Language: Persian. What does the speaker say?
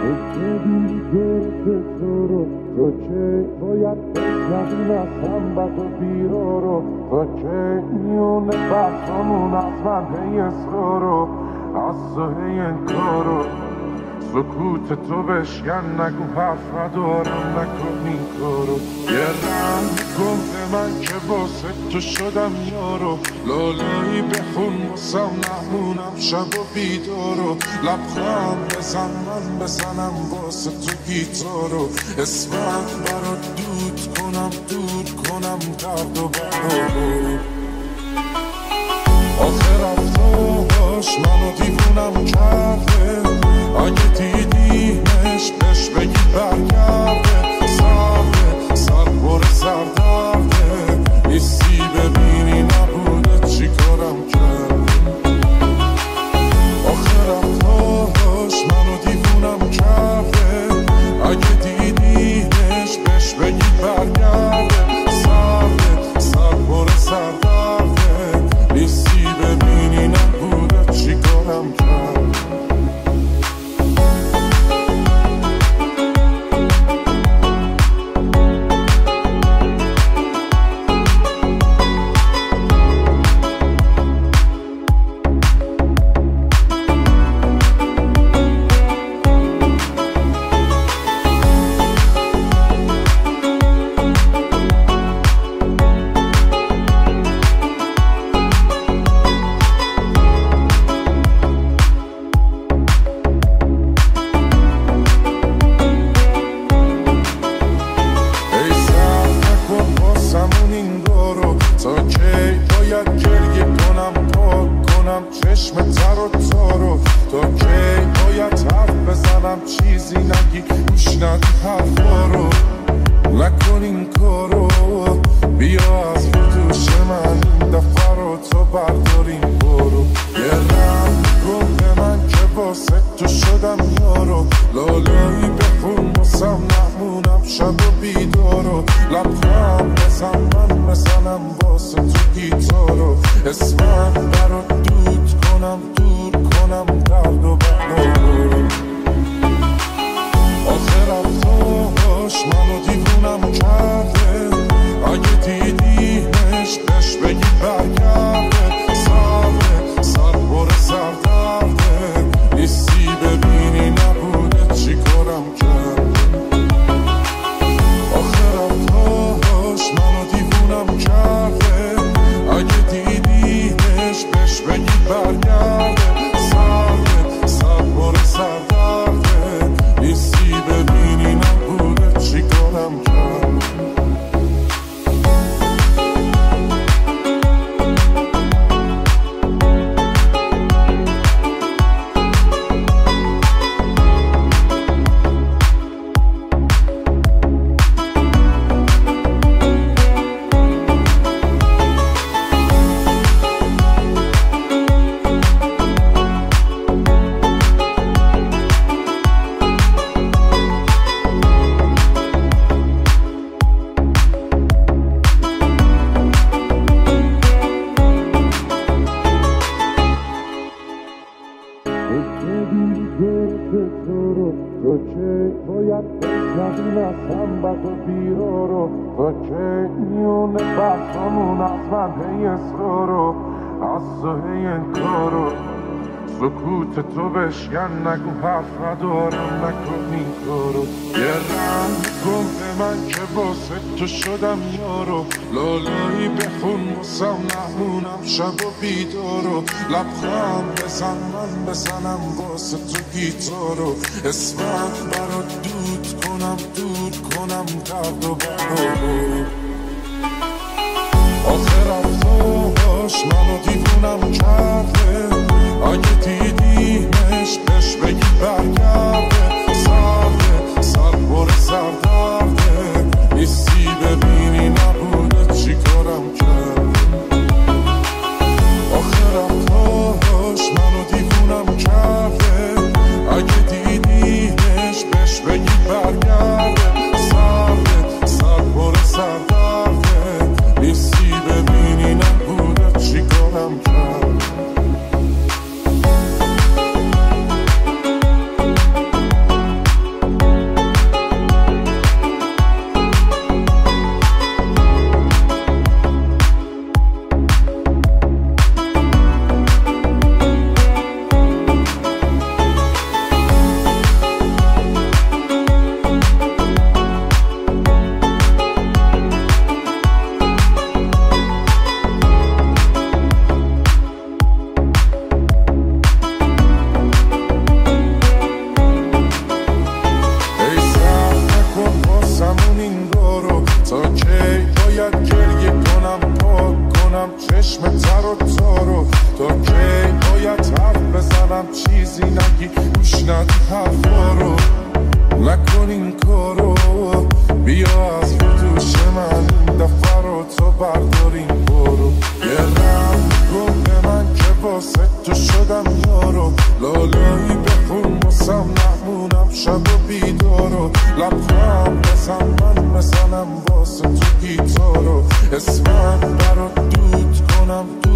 تو که باید بشنوی نسم بد و بیرا رو، تو که میونه بحثامون از من هی اصرار رو، از تو هی انکار رو، سکوت تو بشکن نگو حرف ندارم نکن این کارو. یه رنگ کن به من که واسه تو شدم یارو، لالایی بخون واسم نمونم شب و بیدارو، لبخند بزن من بزنم واسه تو گیتارو، اسمت برات دور کنم درد و بلارو. آخر رفتاش منو دیوونم کرده، اگه دیدیمش بهش بگی برگرده، سر پر سردرده، نیستی ببینی نبوده چی کارم کرده. آخر رفتاش منو دیوونم کرده، اگه دیدیمش بهش بگی برگرده، سر پر سردرده، نیستی ببینی نبوده چی کارم کرده. سکوت تو بشکن نگو حرف ندارم نکن این کارو. یه رنگ کن به من که واسه تو شدم یارو، لالایی بخون واسم نمونم شب و بیدارو، لبخند بزن من بزنم واسه تو گیتارو، اسمت برات دور کنم درد و بلارو. آخر رفتاش منو دیوونم کرده، اگه دیدیمش بهش بگی برگرده، سر پر سردرده، نیستی ببینی نبوده چی کارم کرده. آخر رفتاش منو دیوونم کرده، اگه دیدیمش بهش بگی برگرده، سر پر سردرده، نیستی ببینی نبوده چی کارم کرده. شب و بیدارو لبخند بزن من مثلم واسه تو گیتارو اسمم برات دود کنم